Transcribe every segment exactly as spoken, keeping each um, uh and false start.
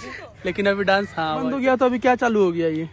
लेकिन अभी डांस हाँ बंद हो गया, तो अभी क्या चालू हो गया ये?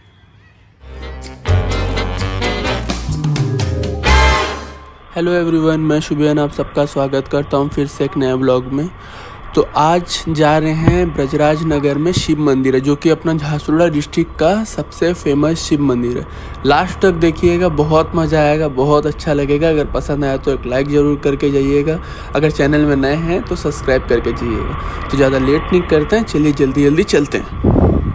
हेलो एवरीवन, मैं शुभन आप सबका स्वागत करता हूं फिर से एक नए ब्लॉग में। तो आज जा रहे हैं ब्रजराजनगर में शिव मंदिर है, जो कि अपना झारसुगुड़ा डिस्ट्रिक्ट का सबसे फेमस शिव मंदिर है। लास्ट तक देखिएगा, बहुत मज़ा आएगा, बहुत अच्छा लगेगा। अगर पसंद आया तो एक लाइक ज़रूर करके जाइएगा। अगर चैनल में नए हैं तो सब्सक्राइब करके जाइएगा। तो ज़्यादा लेट नहीं करते हैं, चलिए जल्दी जल्दी चलते हैं।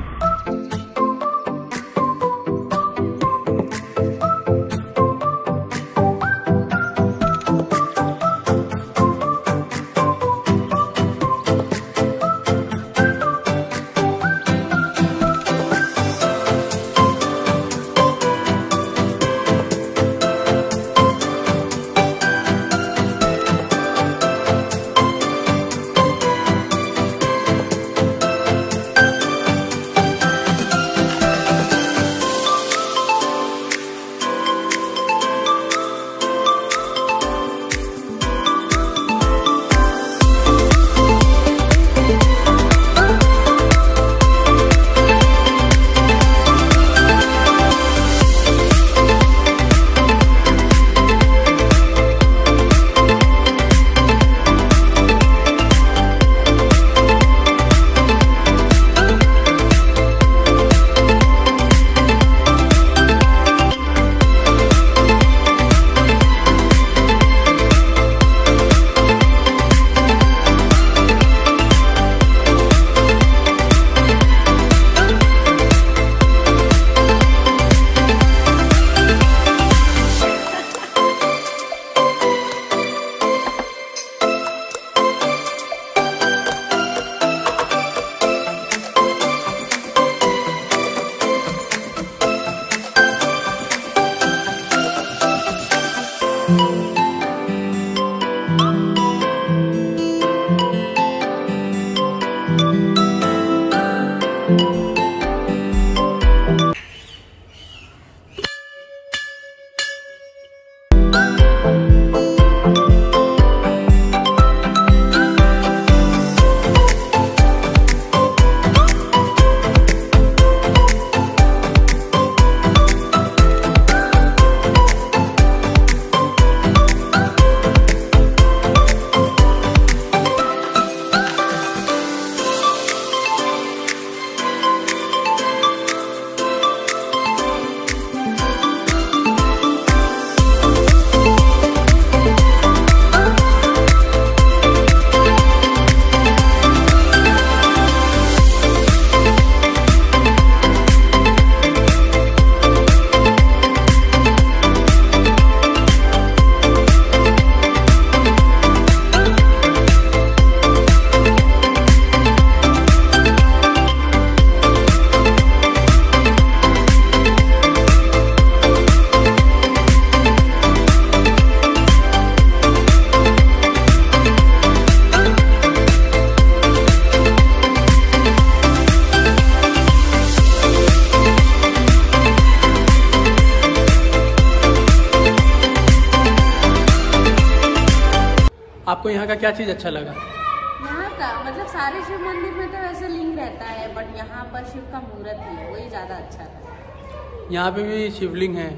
आपको यहाँ का क्या चीज़ अच्छा लगा? यहाँ का मतलब सारे शिव मंदिर में तो वैसे लिंग रहता है, बट यहाँ पर शिव का मूर्त ही है, वही ज़्यादा अच्छा लगा। यहाँ पे भी शिवलिंग है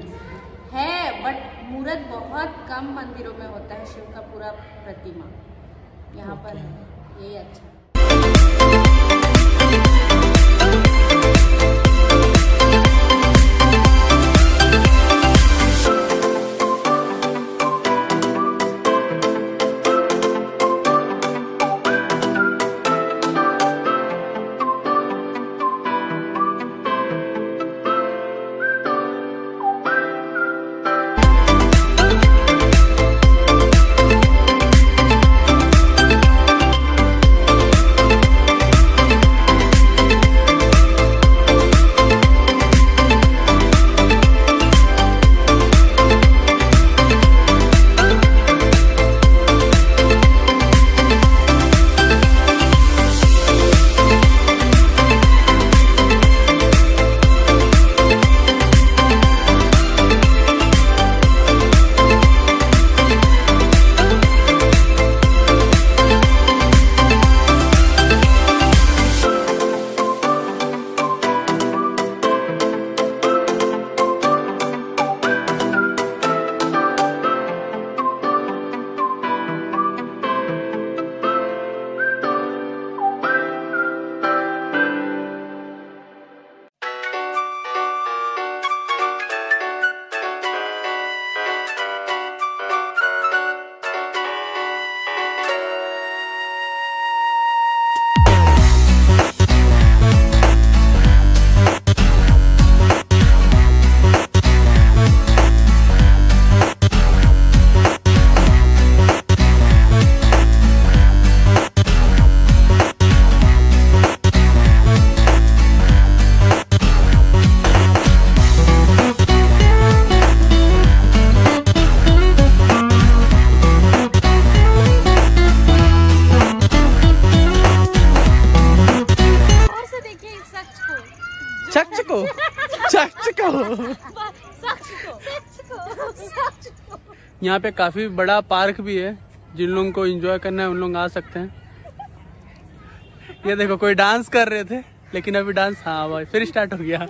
है बट मूर्त बहुत कम मंदिरों में होता है, शिव का पूरा प्रतिमा यहाँ पर है, यही अच्छा। को सच को यहाँ पे काफी बड़ा पार्क भी है, जिन लोगों को एंजॉय करना है उन लोग आ सकते हैं। ये देखो कोई डांस कर रहे थे, लेकिन अभी डांस हाँ भाई फिर स्टार्ट हो गया।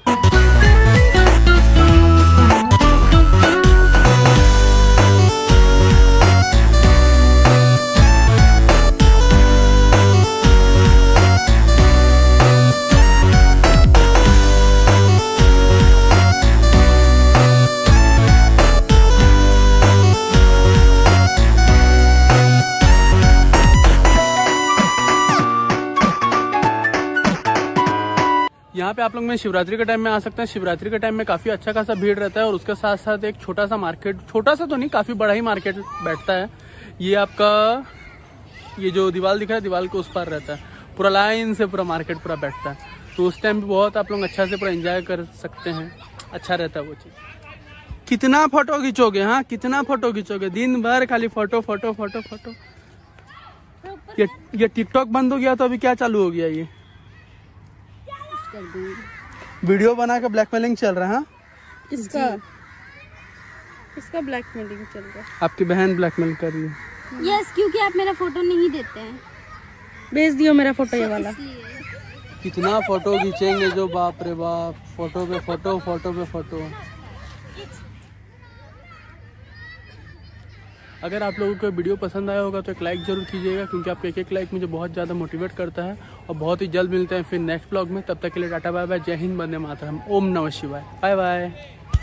यहाँ पे आप लोग में शिवरात्रि के टाइम में आ सकते हैं। शिवरात्रि के टाइम में काफी अच्छा खासा भीड़ रहता है और उसके साथ साथ एक छोटा सा मार्केट, छोटा सा तो नहीं काफी बड़ा ही मार्केट बैठता है। ये आपका ये जो दीवार दिख रहा है, दीवार के उस पार रहता है, पूरा लाइन से पूरा मार्केट पूरा बैठता है। तो उस टाइम भी बहुत आप लोग अच्छा से पूरा एंजॉय कर सकते हैं, अच्छा रहता है वो चीज। कितना फोटो खींचोगे? हाँ कितना फोटो खींचोगे? दिन भर खाली फोटो फोटो फोटो फोटो। ये ये टिकटॉक बंद हो गया तो अभी क्या चालू हो गया? ये वीडियो बना के ब्लैकमेलिंग चल रहा है। हाँ इसका इसका ब्लैकमेलिंग चल रहा है। आपकी बहन ब्लैकमेल कर रही है। यस, क्योंकि आप मेरा फोटो नहीं देते हैं। भेज दियो मेरा फोटो ये वाला। कितना फोटो खींचेंगे जो, बाप रे बाप, फोटो पे फोटो फोटो पे फोटो। अगर आप लोगों को वीडियो पसंद आया होगा तो एक लाइक जरूर कीजिएगा, क्योंकि आपका एक एक लाइक मुझे बहुत ज़्यादा मोटिवेट करता है। और बहुत ही जल्द मिलते हैं फिर नेक्स्ट ब्लॉग में। तब तक के लिए टाटा बाय बाय, जय हिंद, वंदे मातरम, ओम नमः शिवाय, बाय बाय।